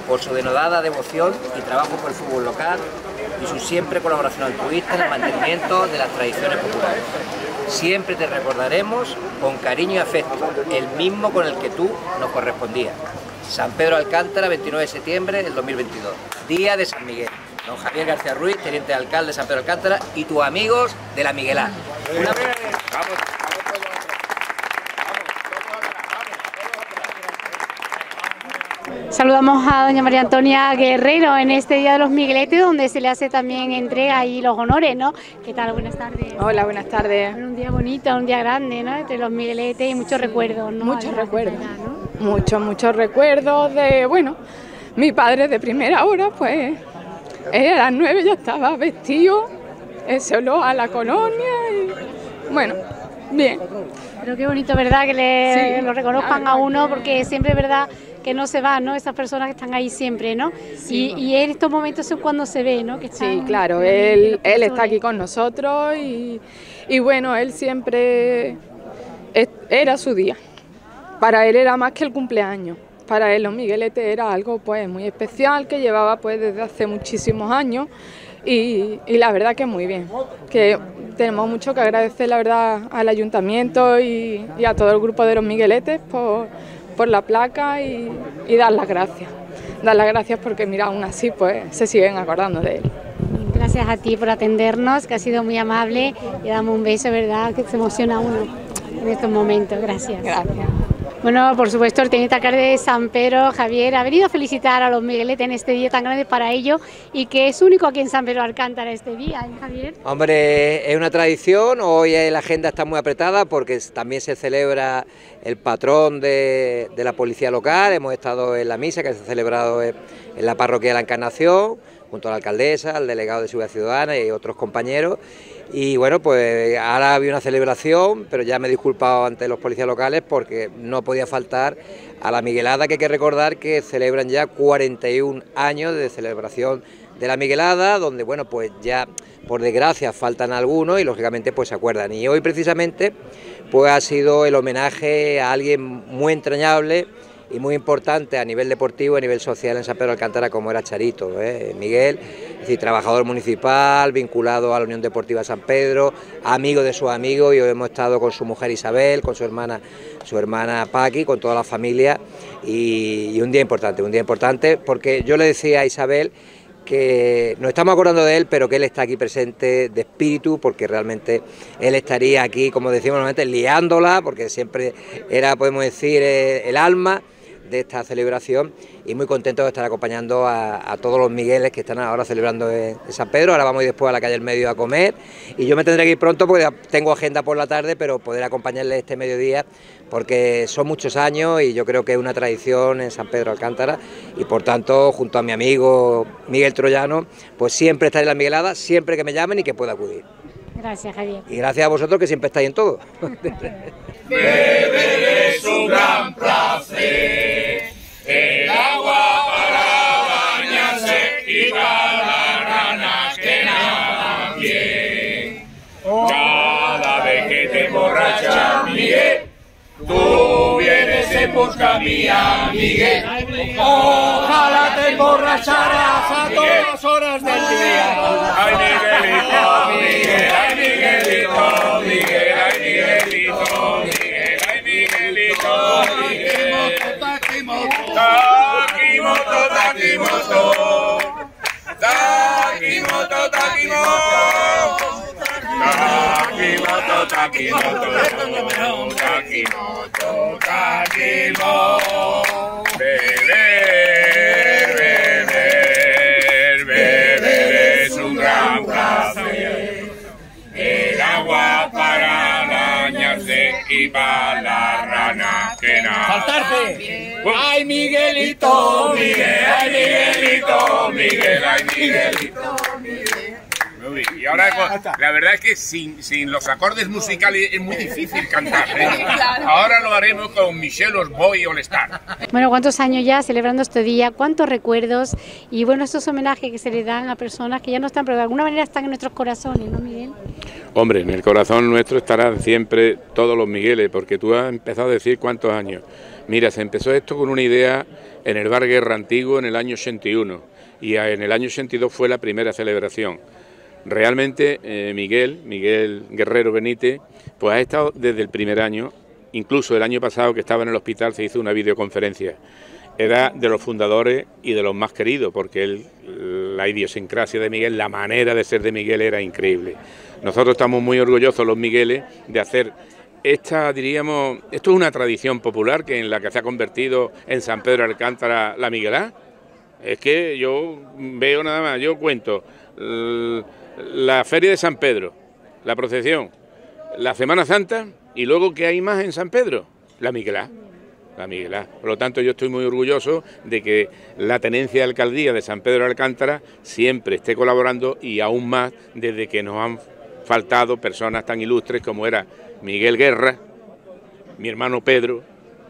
por su denodada devoción y trabajo por el fútbol local y su siempre colaboración altruista en el mantenimiento de las tradiciones populares. Siempre te recordaremos con cariño y afecto, el mismo con el que tú nos correspondías. San Pedro Alcántara, 29 de septiembre del 2022, Día de San Miguel. Don Javier García Ruiz, teniente de alcalde de San Pedro Alcántara, y tus amigos de la Miguelada. Saludamos a doña María Antonia Guerrero en este Día de los Migueletes, donde se le hace también entrega y los honores, ¿no? ¿Qué tal? Buenas tardes. Hola, buenas tardes. Bueno, un día bonito, un día grande, ¿no? Entre los Migueletes y muchos recuerdos, ¿no? Muchos recuerdos, ¿no? Muchos recuerdos de, bueno, mi padre de primera hora, pues, a las 9 ya estaba vestido, solo a la colonia y, bueno, bien. Pero qué bonito, ¿verdad? Que lo reconozcan a uno, porque siempre es verdad que no se van, ¿no? Esas personas que están ahí siempre, ¿no? Sí. Y en estos momentos es cuando se ve, ¿no? Que sí, claro, él está aquí con nosotros y bueno, él siempre era su día. Para él era más que el cumpleaños. Para él los Migueletes era algo pues muy especial que llevaba pues desde hace muchísimos años y la verdad que muy bien, que tenemos mucho que agradecer la verdad al ayuntamiento y a todo el grupo de los Migueletes por la placa y dar las gracias. Dar las gracias porque mira, aún así pues se siguen acordando de él. Gracias a ti por atendernos, que ha sido muy amable, y damos un beso, ¿verdad? Que se emociona uno en estos momentos. Gracias. Gracias. Bueno, por supuesto, el teniente alcalde de San Pedro, Javier, ha venido a felicitar a los Migueletes en este día tan grande para ellos y que es único aquí en San Pedro Alcántara este día, ¿eh, Javier? Hombre, es una tradición, hoy la agenda está muy apretada porque también se celebra el patrón de la policía local, hemos estado en la misa que se ha celebrado en la parroquia de la Encarnación, junto a la alcaldesa, al delegado de Seguridad Ciudadana y otros compañeros. Y bueno, pues ahora había una celebración, pero ya me he disculpado ante los policías locales porque no podía faltar a la Miguelada, que hay que recordar que celebran ya 41 años de celebración de la Miguelada, donde bueno, pues ya por desgracia faltan algunos y lógicamente pues se acuerdan. Y hoy precisamente pues ha sido el homenaje a alguien muy entrañable y muy importante a nivel deportivo, a nivel social en San Pedro Alcántara, como era Charito, Miguel, es decir, trabajador municipal, vinculado a la Unión Deportiva San Pedro, amigo de sus amigos, y hoy hemos estado con su mujer Isabel, con su hermana Paqui, con toda la familia, y un día importante porque yo le decía a Isabel que nos estamos acordando de él, pero que él está aquí presente de espíritu, porque realmente él estaría aquí, como decimos normalmente, liándola, porque siempre era, podemos decir, el alma de esta celebración, y muy contento de estar acompañando a todos los Migueles que están ahora celebrando en San Pedro. Ahora vamos a ir después a la calle del Medio a comer, y yo me tendré que ir pronto porque tengo agenda por la tarde, pero poder acompañarles este mediodía, porque son muchos años y yo creo que es una tradición en San Pedro Alcántara, y por tanto, junto a mi amigo Miguel Troyano, pues siempre estaré en la Miguelada, siempre que me llamen y que pueda acudir. Gracias, Javier. Y gracias a vosotros, que siempre estáis en todo. Beber es un gran placer, el agua para bañarse y para las ranas que nadan bien. Cada vez que te emborrachas, Miguel, tú vienes en busca mía, Miguel. Ojalá te emborracharás a todas horas del día. Ay, Miguelito, Miguel, ay, Miguelito, Miguel, ay, Miguelito, Miguel, ay, Miguelito, Miguel. Taquimoto, taquimoto, taquimoto, taquimoto, taquimoto, taquimoto, taquimoto, taquimoto. Beber, beber, beber es un gran placer. El agua para bañarse y para la rana que nada. ¡Saltarse! ¡Ay, Miguelito, Miguel! ¡Ay, Miguelito, Miguel! ¡Ay, Miguelito, Miguel! Y ahora, la verdad es que sin los acordes musicales es muy difícil cantar, ¿eh? Ahora lo haremos con Michelle Osboy All Star. Bueno, ¿cuántos años ya celebrando este día? ¿Cuántos recuerdos? Y bueno, estos homenajes que se le dan a personas que ya no están, pero de alguna manera están en nuestros corazones, ¿no, Miguel? Hombre, en el corazón nuestro estarán siempre todos los Migueles, porque tú has empezado a decir cuántos años. Mira, se empezó esto con una idea en el Bar Guerra Antiguo en el año 81 y en el año 82 fue la primera celebración. Realmente Miguel Guerrero Benítez, pues ha estado desde el primer año, incluso el año pasado que estaba en el hospital se hizo una videoconferencia. Era de los fundadores y de los más queridos, porque la idiosincrasia de Miguel, la manera de ser de Miguel era increíble. Nosotros estamos muy orgullosos, los Migueles, de hacer diríamos, esto es una tradición popular en la que se ha convertido en San Pedro de Alcántara la Miguelá. Es que yo veo nada más, yo cuento la Feria de San Pedro, la procesión, la Semana Santa y luego ¿qué hay más en San Pedro? La Miguelá. La Miguelá. Por lo tanto, yo estoy muy orgulloso de que la tenencia de alcaldía de San Pedro de Alcántara siempre esté colaborando y aún más desde que nos han faltado personas tan ilustres como era Miguel Guerra, mi hermano Pedro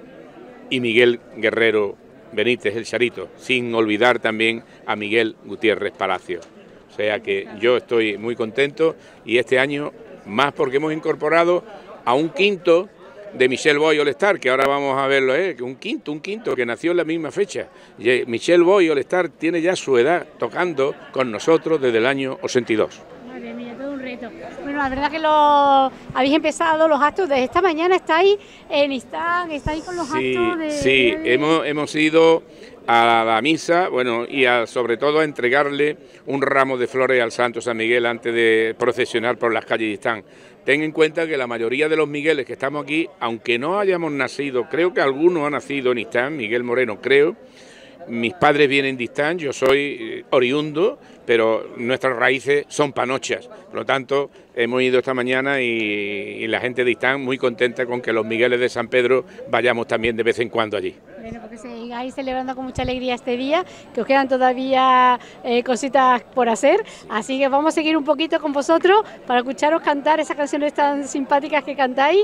y Miguel Guerrero Benítez, el Charito, sin olvidar también a Miguel Gutiérrez Palacio. O sea que yo estoy muy contento y este año más porque hemos incorporado a un quinto de Michel Boy All Star, que ahora vamos a verlo, un quinto que nació en la misma fecha. Y Michel Boy All Star tiene ya su edad tocando con nosotros desde el año 82. Madre mía, todo un reto. Bueno, la verdad que habéis empezado los actos desde esta mañana, estáis en Istán, estáis con los actos de... Sí, hemos ido a la misa, bueno, y sobre todo a entregarle un ramo de flores al Santo San Miguel antes de procesionar por las calles de Istán. Ten en cuenta que la mayoría de los Migueles que estamos aquí, aunque no hayamos nacido, creo que algunos han nacido en Istán, Miguel Moreno creo, mis padres vienen de Istán, yo soy oriundo, pero nuestras raíces son panochas. Por lo tanto, hemos ido esta mañana y la gente de Istán muy contenta con que los Migueles de San Pedro vayamos también de vez en cuando allí. Bueno, porque sigáis celebrando con mucha alegría este día, que os quedan todavía cositas por hacer, así que vamos a seguir un poquito con vosotros para escucharos cantar esas canciones tan simpáticas que cantáis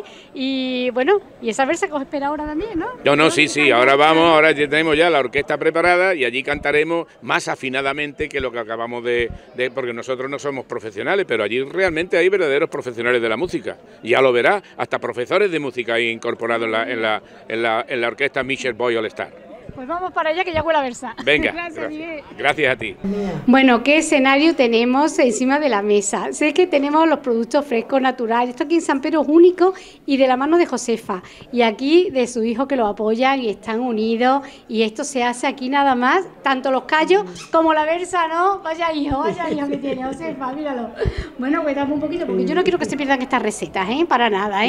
y bueno, y esa versa que os espera ahora también, ¿no? No, sí, ahora ya tenemos ya la orquesta preparada y allí cantaremos más afinadamente que lo que acabamos de porque nosotros no somos profesionales, pero allí realmente hay verdaderos profesionales de la música, ya lo verás, hasta profesores de música hay incorporados en la orquesta Michel Boy All Star. Pues vamos para allá que ya huele a versa. Venga, gracias a ti. Bueno, ¿qué escenario tenemos encima de la mesa? Sé que tenemos los productos frescos, naturales. Esto aquí en San Pedro es único y de la mano de Josefa. Y aquí de su hijo que lo apoyan y están unidos. Y esto se hace aquí nada más, tanto los callos como la versa, ¿no? Vaya hijo que tiene Josefa, míralo. Bueno, pues dame un poquito, porque yo no quiero que se pierdan estas recetas, para nada,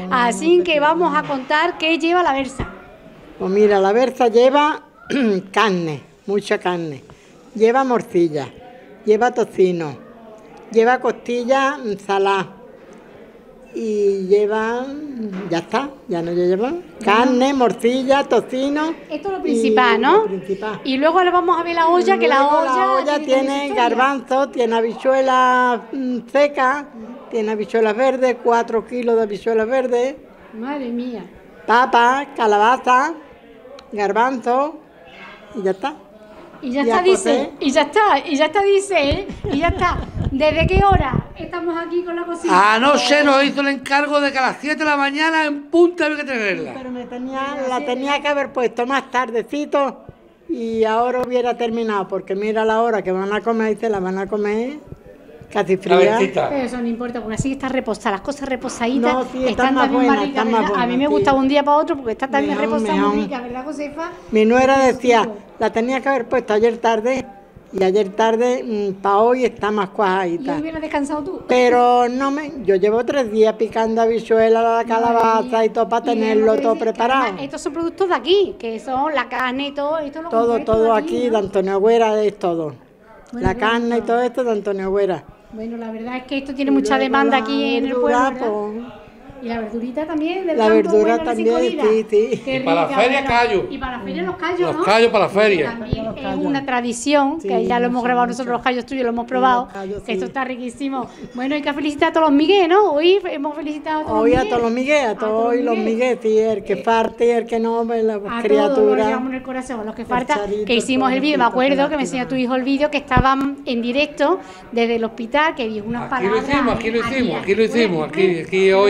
Así que vamos a contar qué lleva la versa. Pues mira, la versa lleva carne, mucha carne, lleva morcilla, lleva tocino, lleva costilla salada y lleva, ya está, ya no lleva carne, morcilla, tocino. Esto es lo principal, ¿no? Lo principal. Y luego ahora vamos a ver la olla, que la olla tiene garbanzo, tiene habichuelas secas, tiene habichuelas verdes, 4 kilos de habichuelas verdes. Madre mía. Papa, calabaza, garbanzo y ya está. Y ya está, dice, y ya está. ¿Desde qué hora estamos aquí con la cocina? Anoche nos hizo el encargo de que a las 7 de la mañana en punta había que tenerla. Pero la tenía que haber puesto más tardecito y ahora hubiera terminado, porque mira la hora que van a comer y se la van a comer casi fría. Pero eso no importa, porque así está reposada, las cosas reposaditas. No, sí, están más buenas, están más buenas. A mí me gusta un día para otro porque está tan reposada, muy rica, ¿verdad, Josefa? Mi nuera decía, la tenía que haber puesto ayer tarde, y ayer tarde para hoy está más cuajadita. ¿Y hubieras descansado tú? Pero yo llevo 3 días picando habichuelas, la calabaza y todo para tenerlo todo preparado. Estos son productos de aquí, que son la carne y todo. Todo aquí, de Antonio Agüera es todo. Bueno, la carne y todo esto de Antonio Agüera. Bueno, la verdad es que esto tiene mucha demanda aquí en el pueblo, y la verdurita también del campo. La verdura también, sí. Y para la feria callo. Y para la feria los callos, ¿no? Los callos para la feria. También es una tradición, que ya lo hemos grabado nosotros, los callos tuyos, lo hemos probado, que esto está riquísimo. Bueno, hay que felicitar a todos los Miguel, ¿no? Hoy hemos felicitado a todos los Miguel. Hoy a todos los Miguel, a todos los Miguel, sí, el que parte y el que no, la criatura. A todos los llevamos en el corazón, los que faltan, que hicimos el vídeo, me acuerdo que me enseñó tu hijo el vídeo, que estaban en directo desde el hospital, que dijo unas palabras. Aquí lo hicimos, aquí hoy hace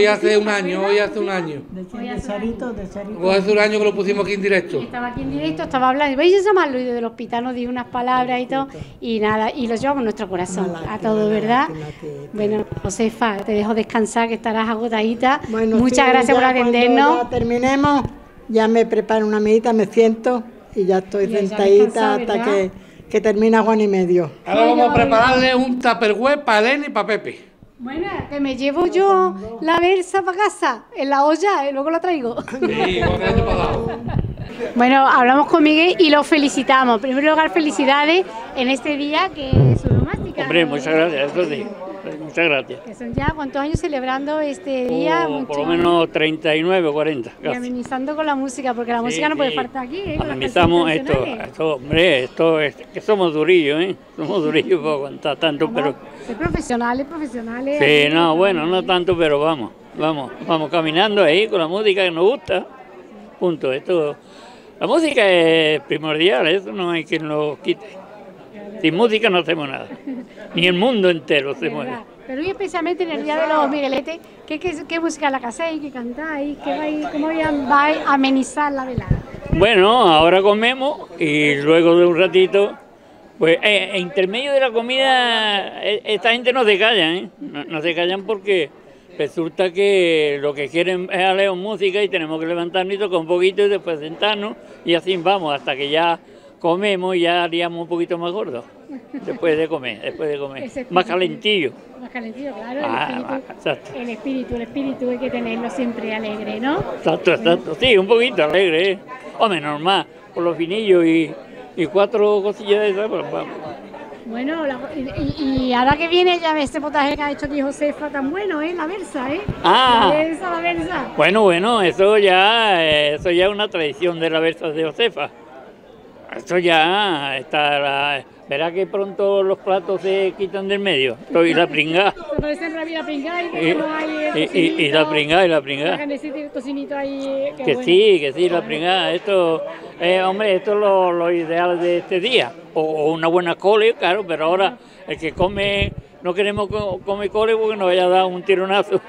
un año, hoy hace un año. De Charito. Hoy hace un año que lo pusimos aquí en directo. Estaba aquí en directo, estaba hablando. ¿Veis a llamarlo? Y del hospital nos dio unas palabras y todo. Y nada, y lo llevamos en nuestro corazón, a todo, ¿verdad? Bueno, Josefa, te dejo descansar, que estarás agotadita. Bueno, muchas sí, gracias por atendernos. Cuando ya terminemos, ya me preparo una medita, me siento y ya estoy Ya sentadita descansar, hasta ¿verdad? que termina Juan y medio. Ahora vamos a prepararle un tupperware para Elena y para Pepe. Bueno, que me llevo yo la versa para casa, en la olla, y luego la traigo. Sí, como el año pasado. Bueno, hablamos con Miguel y lo felicitamos. En primer lugar, felicidades en este día que es su romántica. Hombre, muchas gracias, eso sí. Muchas gracias. Que son ya cuántos años celebrando este día. Por lo menos 39 o 40. Y amenizando con la música, porque la música no puede faltar aquí. Con las Amenizamos canciones esto, tradicionales. hombre, esto es que somos durillos, ¿eh? Somos durillos para aguantar tanto, pero... Soy profesionales. Sí, no, bueno, no tanto, pero vamos caminando ahí con la música que nos gusta. Punto, esto... La música es primordial, eso no hay quien lo quite. Sin música no hacemos nada, ni el mundo entero se mueve. Pero hoy especialmente en el Día de los Migueletes, ¿qué música la hacéis, qué cantáis, cómo va a amenizar la velada? Bueno, ahora comemos y luego de un ratito, pues en intermedio de la comida, esta gente no se callan, ¿eh? No se callan porque resulta que lo que quieren es aleos música y tenemos que levantarnos y tocar un poquito y después sentarnos y así vamos hasta que ya comemos y ya haríamos un poquito más gordos. Después de comer. Más calentillo. Más calentillo, claro. El espíritu hay que tenerlo siempre alegre, ¿no? Exacto. Sí, un poquito alegre, ¿eh? Hombre, normal, por los finillos y 4 cosillas de esas, pues vamos. Bueno, y ahora que viene ya este potaje que ha hecho aquí Josefa, tan bueno, ¿eh? La versa, ¿eh? La versa. Bueno, eso ya es una tradición de la versa de Josefa. Eso ya está, verá que pronto los platos se quitan del medio, y la pringá. Se parece la pringá y la pringá. La carnecita y el tocinito ahí. Que sí, la pringá. Esto, hombre, esto es lo ideal de este día. O una buena cole, claro, pero ahora el que come, no queremos comer cole porque nos vaya a dar un tironazo.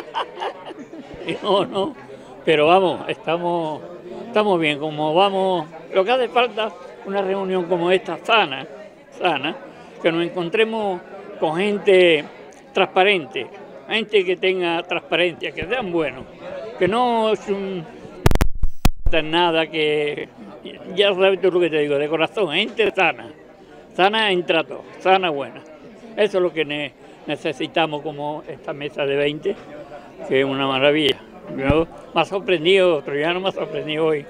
No, pero vamos, estamos bien, como vamos. Lo que hace falta una reunión como esta sana, que nos encontremos con gente transparente, gente que tenga transparencia, que sean buenos, que no es nada, que ya sabes tú lo que te digo, de corazón, gente sana en trato, sana buena. Eso es lo que necesitamos como esta mesa de 20, que es una maravilla. Yo me ha sorprendido, Troyano me ha sorprendido hoy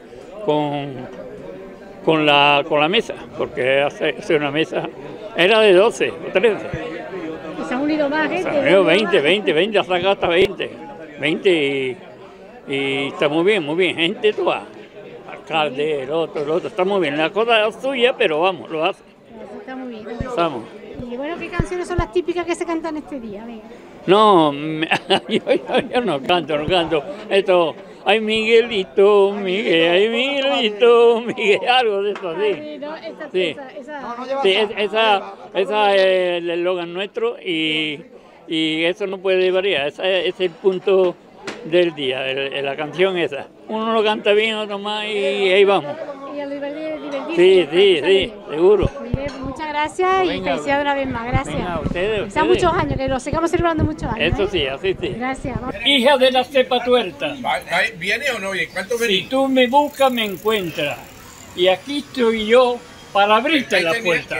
con la mesa, porque hace una mesa, era de 12 o 13. Y se han unido más gente. Se han unido 20, ha sacado hasta 20 y está muy bien, gente toda, alcalde, el otro, está muy bien, la cosa es suya, pero vamos, lo hace. Está muy bien. Estamos. Y bueno, ¿qué canciones son las típicas que se cantan este día? Venga. No, yo no canto. Esto, ay Miguelito, Miguel, algo de eso así. Esa es el eslogan nuestro y eso no puede variar. Ese es el punto del día, la canción esa. Uno lo canta bien, otro más y ahí vamos. Y al divertirse. Sí, seguro. Muchas gracias y felicidades una vez más. Gracias. Venga, ustedes. Sean muchos años, que lo sigamos celebrando muchos años. Eso sí, así sí. Gracias. Hija de la cepa tuerta. ¿Viene o no? ¿Y cuánto venís? Si tú me buscas, me encuentras. Y aquí estoy yo para abrirte la puerta.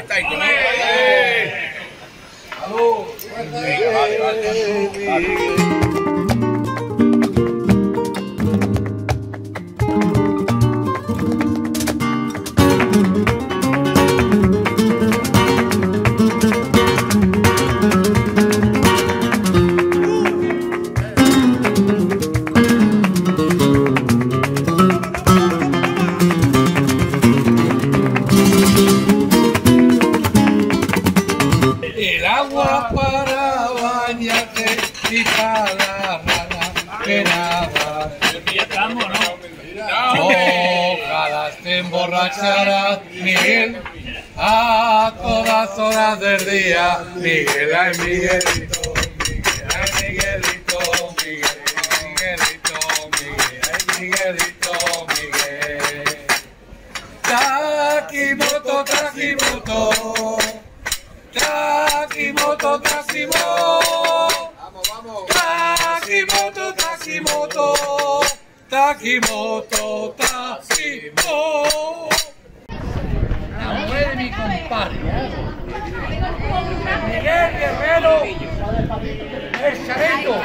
El agua para bañarte y para la rana que nada. Ojalá te emborracharás, Miguel, a todas horas del día. Miguel, ay Miguelito, Miguelito, Miguel. Takimoto, Takimoto. Takimoto, Takimoto. Vamos, vamos. Takimoto, Takimoto. Takimoto, Takimoto. La mujer de mi compadre. Miguel Guerrero, el Chareto.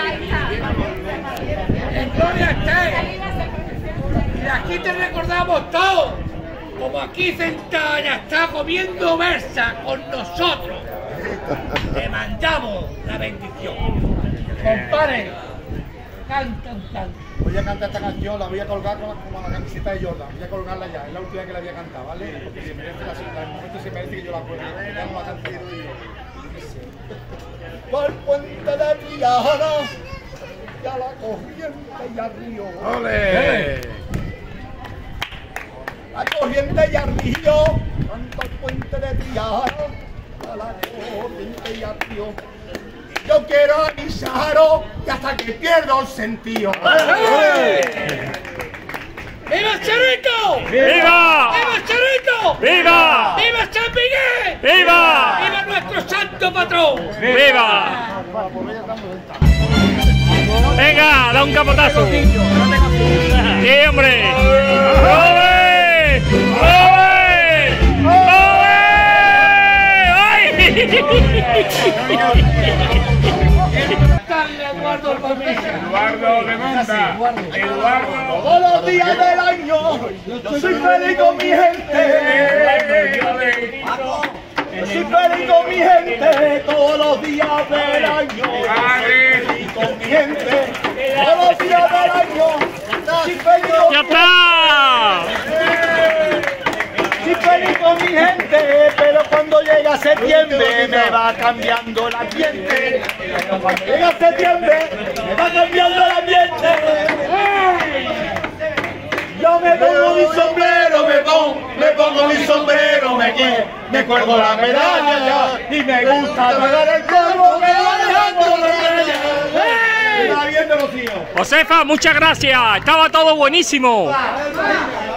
En gloria esté. Y aquí te recordamos todos. Como aquí sentada está comiendo versa con nosotros. Te mandamos la bendición. Compadre, canta un tanto. Voy a cantar esta canción, la voy a colgar como la camiseta de Jordan. Voy a colgarla ya, es la última que la voy a cantar, ¿vale? Porque se merece el momento se merece que yo la cuelgue. Ya no la canto yo. Por puente de Triana, ya la corriente y al río. ¡Ole! La corriente y al río, canta el puente de Triana, ya la corriente y al río. Yo quiero avisaros que hasta que pierdo el sentido. ¡Viva Charito! ¡Viva! ¡Viva Charito! ¡Viva! ¡Viva San Miguel! ¡Viva! ¡Viva nuestro santo patrón! ¡Viva! Venga, da un capotazo. ¡Sí, hombre! ¡Oye! ¡Oye! ¡Oye! ¡Ay! Eduardo de Monta. Eduardo. Todos los días del año soy feliz con mi gente. Soy feliz con mi gente todos los días del año. Feliz con mi gente todos los días del año. Soy feliz con ¡Ya está! Soy feliz con mi gente, pero cuando llega septiembre me va cambiando el ambiente. Cuando llega septiembre me va cambiando el ambiente. Yo me pongo mi sombrero, me pongo mi sombrero, me cuelgo la medalla y me gusta pegar el polvo que va dejando la medalla. Está viendo los hijos. Josefa, muchas gracias. Estaba todo buenísimo.